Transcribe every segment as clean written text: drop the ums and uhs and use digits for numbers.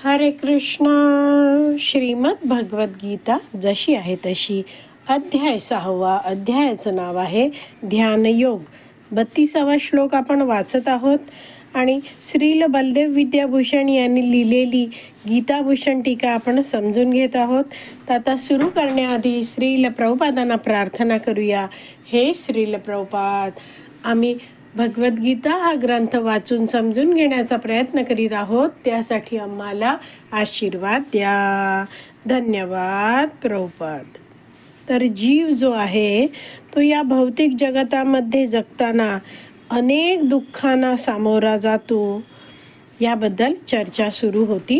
हरे कृष्ण. श्रीमद भगवद गीता जशी आहे तशी, अध्याय 6. अध्यायाचं नाव आहे ध्यानयोग. 32वा श्लोक आपण वाचत आहोत आणि श्रील बलदेव विद्याभूषण यांनी लिहिलेली गीताभूषण टीका आपण समजून घेत आहोत. तर आता सुरू करण्याआधी श्रील प्रभुपादांना प्रार्थना करूया. हे श्रील प्रभुपाद, आम्ही भगवद्गीता हा ग्रंथ वाचून समजून घेण्याचा प्रयत्न करीत आहोत, त्यासाठी आम्हाला आशीर्वाद द्या. धन्यवाद प्रभुपाद. तर जीव जो आहे तो या भौतिक जगतामध्ये जगताना अनेक दुःखांना सामोरा जातो, याबद्दल चर्चा सुरू होती.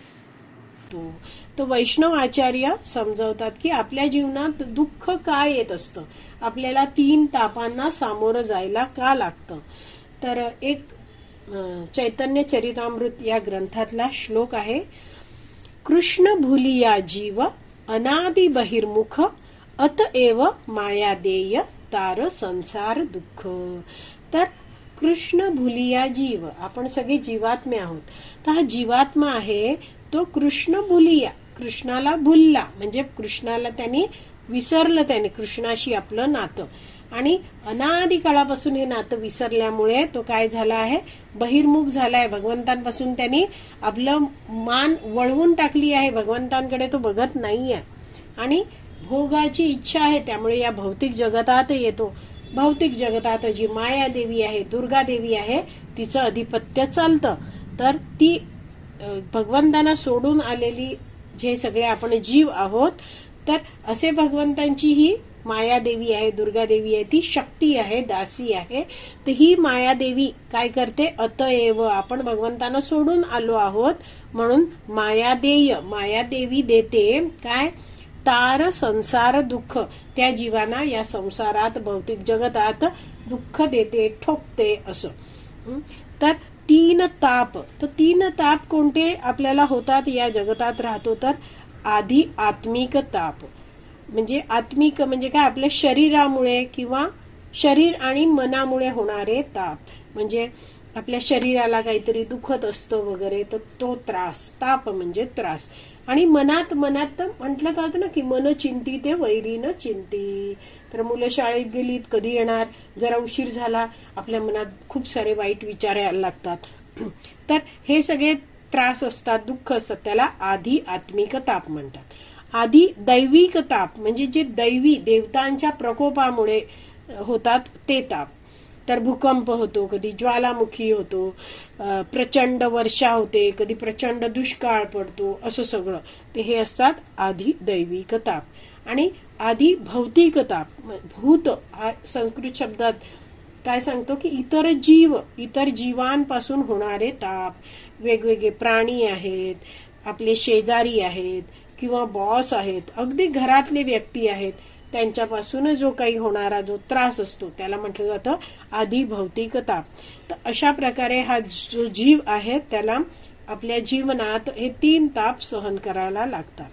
तो वैष्णव आचार्य समजवतात की आपल्या जीवनात दुःख का येत असतं, आपल्याला 3 तापांना सामोरं जायला का लागतं. तर एक चैतन्य चरितामृत या ग्रंथातला श्लोक आहे. कृष्ण भूलिया जीव अनादि बहिर्मुख अतएव मायादेय तार संसार दुःख. तर कृष्ण भूलिया जीव, आपण सगळे जीवात्मे आहोत. तर हा जीवात्मा आहे तो कृष्ण भूलिया, कृष्णाला भुलला म्हणजे कृष्णाला त्यांनी विसरलं, त्याने कृष्णाशी आपलं नातं, आणि अनादि काळापासून हे नातं विसरल्यामुळे तो काय झाला आहे, बहिर्मुख झालाय. भगवंतांपासून त्यांनी आपलं मान वळवून टाकली आहे, भगवंतांकडे तो बघत नाहीये आणि भोगाची इच्छा आहे, त्यामुळे या भौतिक जगतात येतो. भौतिक जगतात जी माया देवी आहे, दुर्गा देवी आहे, तिचं अधिपत्य चालतं. तर ती भगवंतांना सोडून आलेली जे सगळे आपण जीव आहोत, तर असे भगवंतांची ही माया देवी आहे, दुर्गा देवी आहे, ती शक्ती आहे, दासी आहे. तर ही माया देवी काय करते, अतएव आपण भगवंतांना सोडून आलो आहोत म्हणून मायादेय, माया देवी देते काय, तार संसार दुःख, त्या जीवांना या संसारात भौतिक जगतात दुःख देते, ठोकते असं. तर 3 ताप, तर 3 ताप कोणते आपल्याला होतात या जगतात राहतो, तर आधी आत्मिक ताप, म्हणजे आत्मिक म्हणजे काय, आपल्या शरीरामुळे किंवा शरीर आणि मनामुळे होणारे ताप, म्हणजे आपल्या शरीराला काहीतरी दुखत असतं वगैरे, तर तो त्रास, ताप म्हणजे त्रास. आणि मनात म्हटलं जातं ना की मन चिंती ते वैरीनं चिंती. तर मुलं शाळेत गेलीत, कधी येणार, जरा उशीर झाला, आपल्या मनात खूप सारे वाईट विचार यायला लागतात. तर हे सगळे त्रास असतात, दुःख असतात, त्याला आधी आत्मिक ताप म्हणतात. आधी दैविक ताप म्हणजे जे दैवी देवतांच्या प्रकोपामुळे होतात ते ताप. तर भूकंप होतो, कधी ज्वालामुखी होतो, प्रचंड वर्षा होते, कधी प्रचंड दुष्काळ पडतो, असं सगळं ते हे असतात आधी दैविक ताप. आणि आधी भौतिक ताप, भूत हा संस्कृत शब्दात काय सांगतो की इतर जीवांपासून होणारे ताप. वेगवेगळे प्राणी आहेत, आपले शेजारी आहेत किंवा बॉस आहेत, अगदी घरातले व्यक्ती आहेत, त्यांच्यापासून जो काही होणारा जो त्रास असतो त्याला म्हटलं जातं आधी भौतिक ताप. तर अशा प्रकारे हा जो जीव आहे त्याला आपल्या जीवनात हे 3 ताप सहन करायला लागतात.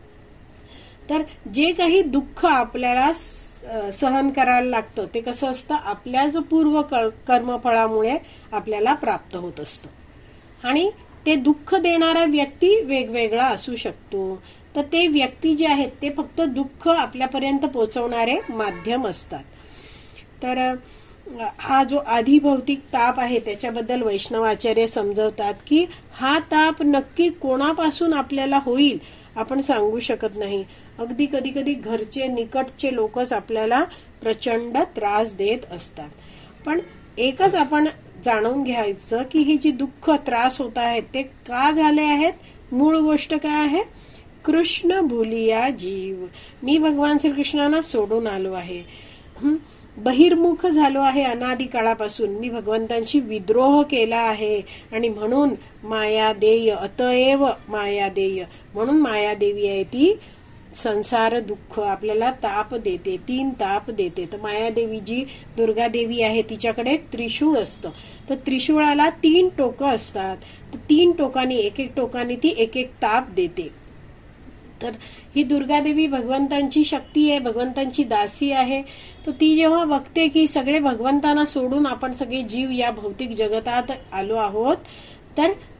तर जे काही दुःख आपल्याला सहन करायला लागतं ते कसं असतं, आपल्या जो पूर्व कर्मफळामुळे आपल्याला प्राप्त होत असतं. आणि ते दुःख देणारा व्यक्ती वेगवेगळा असू शकतो. तर ते व्यक्ती जे आहेत ते फक्त दुःख आपल्यापर्यंत पोहोचवणारे माध्यम असतात. तर हा जो आधी भौतिक ताप आहे त्याच्याबद्दल वैष्णवाचार्य समजवतात की हा ताप नक्की कोणापासून आपल्याला होईल आपण सांगू शकत नाही. अगदी कधी कधी घरचे निकटचे लोकच आपल्याला प्रचंड त्रास देत असतात. पण एकच आपण जाणून घ्यायचं की हे जे दुःख त्रास होत आहेत ते का झाले आहेत. मूळ गोष्ट काय आहे, कृष्ण भूलिया जीव, मी भगवान श्रीकृष्णांना सोडून आलो आहे, बहिर्मुख झालो आहे अनादि काळापासून, मी भगवंतांशी विद्रोह केला आहे आणि म्हणून मायादेय, अतएव मायादेय, म्हणून मायादेवी आहे ती संसार दुःख आपल्याला ताप देते, 3 ताप देते. तर मायादेवी जी दुर्गा देवी आहे तिच्याकडे त्रिशूळ असतं, तर त्रिशूळाला 3 टोकं असतात. तर 3 टोकांनी एक टोकाने ती एक ताप देते. तर ही दुर्गा देवी भगवंतांची शक्ती आहे, भगवंतांची दासी आहे. तर ती जेव्हा बघते की सगळे भगवंतांना सोडून आपण सगळे जीव या भौतिक जगतात आलो आहोत, तर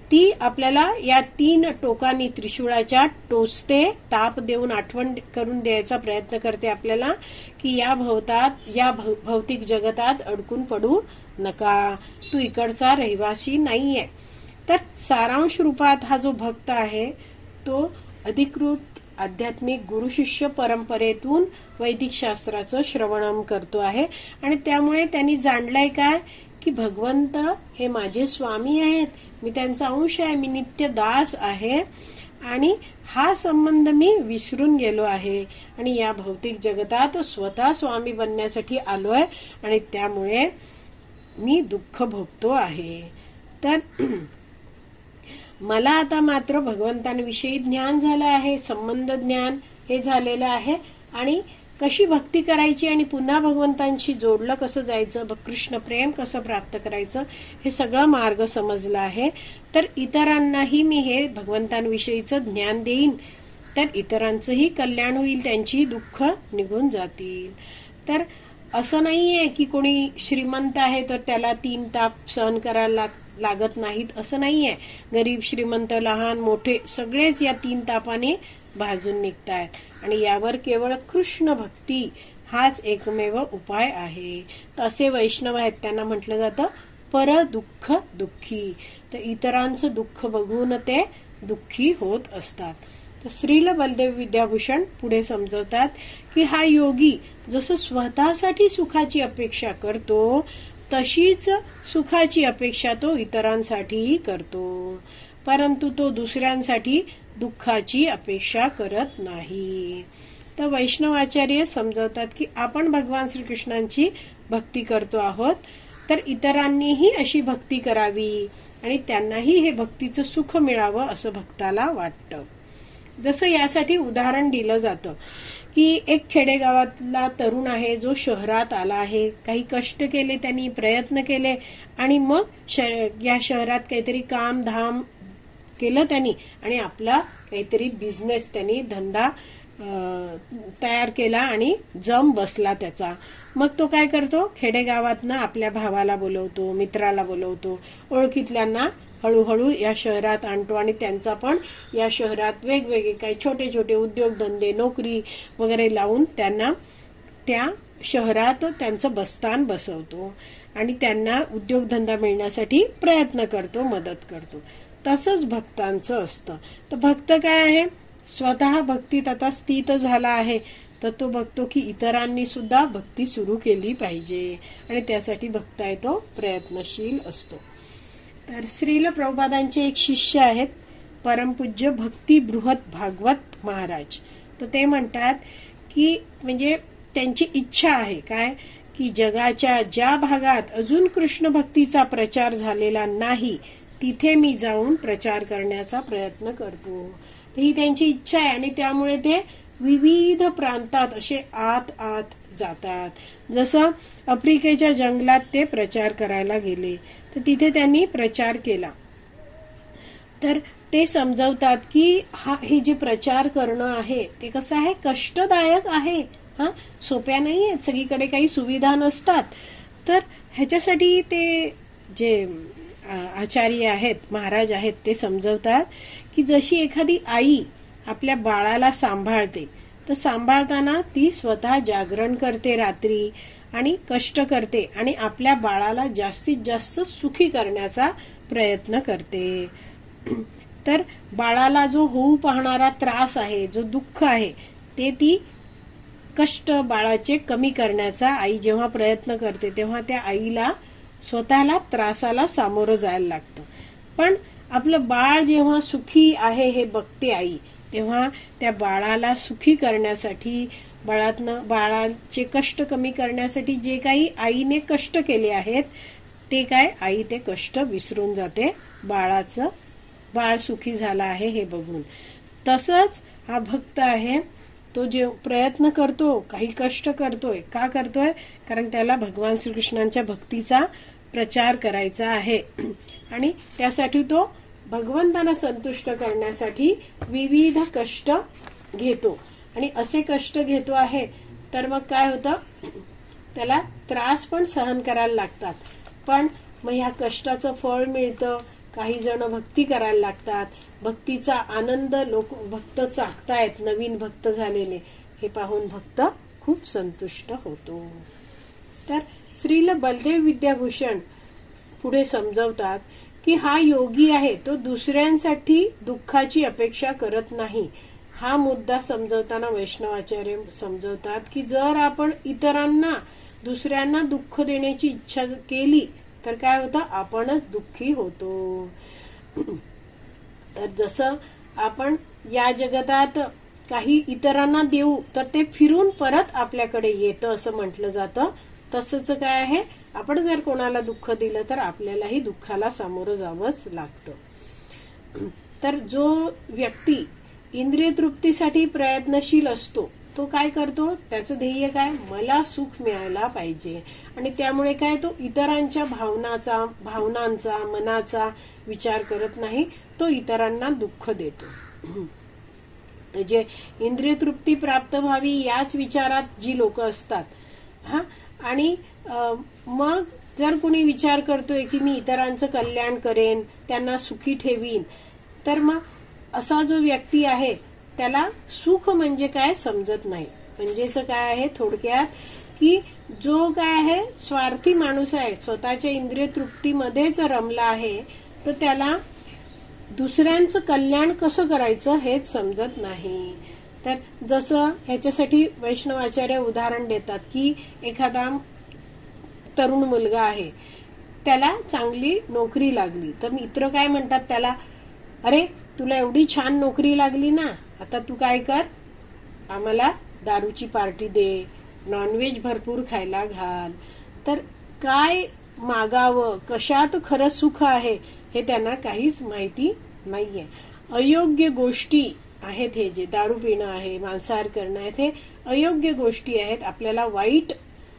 ती आपल्याला या 3 टोकांनी त्रिशूळाच्या टोचते, ताप देऊन आठवण करून द्यायचा प्रयत्न करते आपल्याला की या भौतिक जगतात अडकून पडू नका, तू इकडचा रहिवासी नाहीये. तर सारांश रूपात हा जो भक्त आहे तो अधिकृत आध्यात्मिक गुरु शिष्य परंपरेतून वैदिक शास्त्राचं श्रवणम करतो आहे आणि त्यामुळे त्यांनी जाणलंय काय की भगवंत हे माझे स्वामी आहेत, मी त्यांचा अंश आहे, मी नित्य दास आहे आणि हा संबंध मी विसरून गेलो आहे आणि या भौतिक जगतात स्वतः स्वामी बनण्यासाठी आलोय आणि त्यामुळे मी दुःख भोगतो आहे. तर मला आता मात्र भगवंतांविषयी ज्ञान झालं आहे, संबंध ज्ञान हे झालेलं आहे आणि कशी भक्ती करायची आणि पुन्हा भगवंतांशी जोडलं कसं जायचं, कृष्ण प्रेम कसं प्राप्त करायचं हे सगळं मार्ग समजला आहे. तर इतरांनाही मी हे भगवंतांविषयीचं ज्ञान देईन, तर इतरांचंही कल्याण होईल, त्यांची दुःख निघून जातील. तर असं नाहीये की कोणी श्रीमंत आहे तर त्याला 3 ताप सहन करायला लागत नाहीत, असं नाहीये. गरीब श्रीमंत लहान मोठे सगळेच या 3 तापाने भाजून निघतायत आणि यावर केवळ कृष्ण भक्ती हाच एकमेव उपाय आहे. तर असे वैष्णव आहेत, त्यांना म्हटलं जातं पर दुःख दुःखी. तर इतरांचं दुःख बघून ते दुःखी होत असतात. तर श्रील बलदेव विद्याभूषण पुढे समजवतात की हा योगी जसं स्वतःसाठी सुखाची अपेक्षा करतो तशीच सुखाची अपेक्षा तो इतरांसाठीही करतो, परंतु तो दुसऱ्यांसाठी दुःखाची अपेक्षा करत नाही. तर वैष्णव आचार्य समजवतात की आपण भगवान श्रीकृष्णांची भक्ती करतो आहोत, तर इतरांनीही अशी भक्ती करावी आणि त्यांनाही हे भक्तीचं सुख मिळावं असं भक्ताला वाटतं. जसं यासाठी उदाहरण दिलं जातं की एक खेडेगावातला तरुण आहे जो शहरात आला आहे, काही कष्ट केले, त्यांनी प्रयत्न केले आणि मग या शहरात काहीतरी काम धाम केलं त्यांनी आणि आपला काहीतरी बिझनेस त्यांनी धंदा तयार केला आणि जम बसला त्याचा. मग तो काय करतो, खेडेगावातनं आपल्या भावाला बोलवतो, मित्राला बोलवतो, ओळखीतल्यांना हळूहळू या शहरात आणतो आणि त्यांचा पण या शहरात वेगवेगळे काही छोटे छोटे उद्योगधंदे नोकरी वगैरे लावून त्यांना त्या शहरात त्यांचं बस्तान बसवतो आणि त्यांना उद्योगधंदा मिळण्यासाठी प्रयत्न करतो, मदत करतो. तसंच भक्तांचं असतं. तर भक्त काय आहे, स्वतः भक्तीत आता स्थित झाला आहे तर तो बघतो की इतरांनी सुद्धा भक्ती सुरू केली पाहिजे आणि त्यासाठी भक्त आहे तो प्रयत्नशील असतो. तर श्रील प्रभुपादांचे एक शिष्य आहेत परमपूज्य भक्ती बृहत भागवत महाराज. तर ते म्हणतात की म्हणजे त्यांची इच्छा आहे काय की जगाच्या ज्या भागात अजून कृष्ण भक्तीचा प्रचार झालेला नाही तिथे मी जाऊन प्रचार करण्याचा प्रयत्न करतो. ही त्यांची इच्छा आहे आणि त्यामुळे ते विविध प्रांतात असे आत आत जातात. जसं आफ्रिकेच्या जंगलात ते प्रचार करायला गेले तर तिथे त्यांनी प्रचार केला. तर ते समजवतात की हे जे प्रचार करणं आहे ते कसं आहे, कष्टदायक आहे, सोप्या नाही आहेत, सगळीकडे काही सुविधा नसतात. तर ह्याच्यासाठी ते जे आचार्य आहेत, महाराज आहेत, ते समजवतात की जशी एखादी आई आपल्या बाळाला सांभाळते तर सांभाळताना ती स्वतः जागरण करते रात्री आणि कष्ट करते आणि आपल्या बाळाला जास्तीत जास्त सुखी करण्याचा प्रयत्न करते. तर बाळाला जो होऊ पाहणारा त्रास आहे, जो दुःख आहे, ते ती कष्ट बाळाचे कमी करण्याचा आई जेव्हा प्रयत्न करते तेव्हा त्या आईला स्वतःला त्रासाला सामोरं जायला लागतं. पण आपलं बाळ जेव्हा सुखी आहे हे बघते आई, तेव्हा त्या बाळाला सुखी करण्यासाठी, बाळाचे कष्ट कमी करण्यासाठी जे काही आईने कष्ट केले आहेत ते काय आई ते कष्ट विसरून जाते बाळ सुखी झाला आहे हे बघून. तसंच हा भक्त आहे तो जे प्रयत्न करतो, काही कष्ट करतोय, का करतोय, कारण त्याला भगवान श्रीकृष्णांच्या भक्तीचा प्रचार करायचा आहे आणि त्यासाठी तो भगवंतांना संतुष्ट करण्यासाठी विविध कष्ट घेतो आणि असे कष्ट घेतो आहे तर मग काय होतं, त्याला त्रास पण सहन करायला लागतात. पण मग ह्या कष्टाचं फळ मिळतं, काही जण भक्ती करायला लागतात, भक्तीचा आनंद लोक भक्त चाखतायत, नवीन भक्त झालेले, हे पाहून भक्त खूप संतुष्ट होतो. तर श्रील बलदेव विद्याभूषण पुढे समजवतात की हा योगी आहे तो दुसऱ्यांसाठी दुःखाची अपेक्षा करत नाही. हा मुद्दा समजवताना वैष्णवाचार्य समजवतात की जर आपण इतरांना, दुसऱ्यांना दुःख देण्याची इच्छा केली तर काय होतं, आपणच दुःखी होतो. तर जसं आपण या जगतात काही इतरांना देऊ तर ते फिरून परत आपल्याकडे येतं असं म्हटलं जातं. तसंच काय आहे, आपण जर कोणाला दुःख दिलं तर आपल्यालाही दुःखाला सामोरं जावंच लागतं. तर जो व्यक्ती इंद्रिय तृप्तीसाठी प्रयत्नशील असतो तो काय करतो, त्याचं ध्येय काय, मला सुख मिळायला पाहिजे, आणि त्यामुळे काय, तो इतरांच्या भावनांचा मनाचा विचार करत नाही, तो इतरांना दुःख देतो. जे इंद्रिय तृप्ती प्राप्त व्हावी याच विचारात जी लोक असतात, आणि मग जर कोणी विचार करतोय की मी इतरांचं कल्याण करेन, त्यांना सुखी ठेवीन, तर मग असा जो व्यक्ती आहे त्याला सुख म्हणजे काय समजत नाही. म्हणजेच काय आहे थोडक्यात, की जो काय आहे स्वार्थी माणूस आहे, स्वतःच्या इंद्रिय तृप्तीमध्येच रमला आहे, तर त्याला दुसऱ्यांचं कल्याण कसं करायचं हेच समजत नाही. तर जसं ह्याच्यासाठी वैष्णवाचार्य उदाहरण देतात की एखादा तरुण मुलगा आहे, त्याला चांगली नोकरी लागली, तर मित्र काय म्हणतात त्याला, अरे तुला एवढी छान नोकरी लागली ना, आता तू काय कर, आम्हाला दारूची पार्टी दे, नॉनव्हेज भरपूर खायला घाल. तर काय मागावं, कशात खरं सुख आहे हे त्यांना काहीच माहिती नाहीये. अयोग्य गोष्टी आहेत, हे जे दारू पिणं आहे, मांसाहार करणं आहे, हे अयोग्य गोष्टी आहेत, आपल्याला वाईट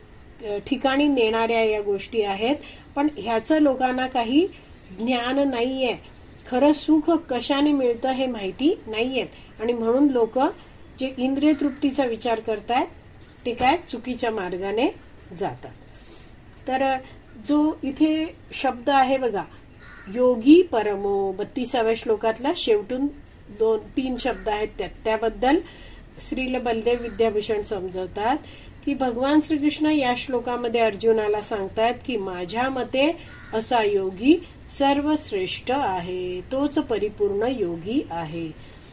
ठिकाणी नेणाऱ्या या गोष्टी आहेत. पण ह्याचं लोकांना काही ज्ञान नाहीये, खरं सुख कशाने मिळतं हे माहिती नाहीयेत, आणि म्हणून लोक जे इंद्रिय तृप्तीचा विचार करतायत ते काय चुकीच्या मार्गाने जातात. तर जो इथे शब्द आहे बघा, योगी परमो, 32व्या श्लोकातला शेवटून 2-3 शब्द आहेत, त्याबद्दल श्रील बलदेव विद्याभूषण समजवतात की भगवान श्रीकृष्ण या श्लोकामध्ये अर्जुनाला सांगतात की माझ्या मते असा योगी सर्वश्रेष्ठ आहे, तोच परिपूर्ण योगी आहे,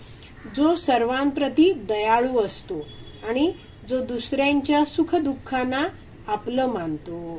जो सर्वांप्रती दयाळू असतो आणि जो दुसऱ्यांच्या सुख दुःखांना आपलं मानतो.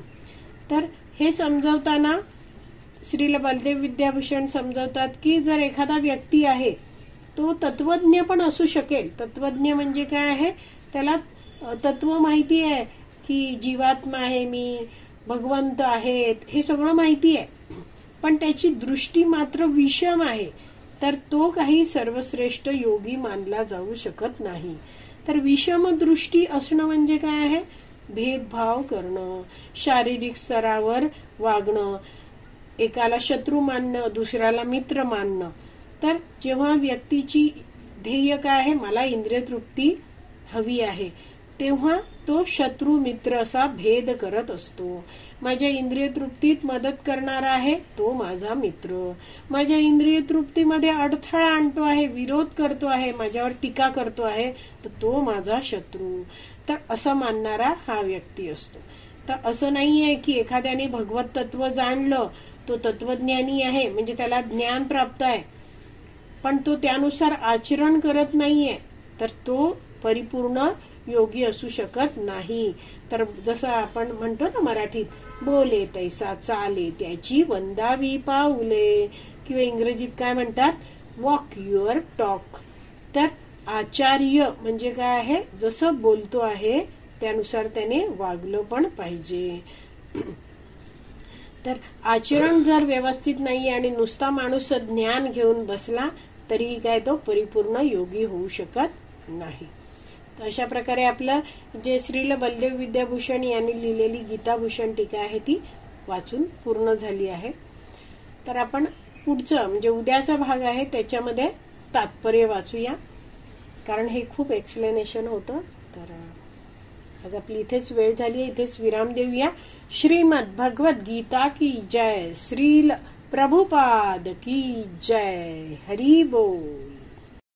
तर हे समजवताना श्रील बलदेव विद्याभूषण समजवतात की जर एखादा व्यक्ती आहे तो तत्वज्ञ पण असू शकेल. तत्वज्ञ म्हणजे काय आहे, त्याला तत्व माहिती आहे की जीवात्मा आहे मी, भगवंत आहेत, हे सगळं माहिती आहे, पण त्याची दृष्टी मात्र विषम आहे, तर तो काही सर्वश्रेष्ठ योगी मानला जाऊ शकत नाही. तर विषम दृष्टी असणं म्हणजे काय आहे, भेदभाव करणं, शारीरिक स्तरावर वागणं, एकाला शत्रू मानणं, दुसऱ्याला मित्र मानणं. तर जेव्हा व्यक्तीची ध्येय काय आहे, मला इंद्रिय तृप्ती हवी आहे, तेव्हा तो शत्रू मित्र असा भेद करत असतो. माझ्या इंद्रिय तृप्तीत मदत करणारा आहे तो माझा मित्र, माझ्या इंद्रिय तृप्तीमध्ये अडथळा आणतो आहे, विरोध करतो आहे, माझ्यावर टीका करतो आहे, तर तो माझा शत्रू. तर असं मानणारा हा व्यक्ती असतो. तर असं नाहीये की एखाद्याने भगवत तत्व जाणलं, तो तत्वज्ञानी आहे म्हणजे त्याला ज्ञान प्राप्त आहे, पण तो त्यानुसार आचरण करत नाहीये, तर तो परिपूर्ण योगी असू शकत नाही. तर जसं आपण म्हणतो ना मराठीत, बोले तैसा चाले त्याची वंदावी पाऊले, किंवा इंग्रजीत काय म्हणतात, वॉक युअर टॉक. तर आचार्य म्हणजे काय आहे, जसं बोलतो आहे त्यानुसार त्याने वागलं पण पाहिजे. तर आचरण जर व्यवस्थित नाही आणि नुसता माणूस ज्ञान घेऊन बसला तरी काय तो परिपूर्ण योगी होऊ शकत नाही. अशा प्रकारे आपलं जे श्रील बलदेव विद्याभूषण यांनी लिहिलेली गीताभूषण टीका आहे ती वाचून पूर्ण झाली आहे. तर आपण पुढचं म्हणजे उद्याचा भाग आहे त्याच्यामध्ये तात्पर्य वाचूया, कारण हे खूप एक्सप्लेनेशन होतं. तर आज आपली इथेच वेळ झाली, इथेच विराम देऊया. श्रीमद भगवत गीता की जय. श्रील प्रभुपाद की जय. हरी बोल.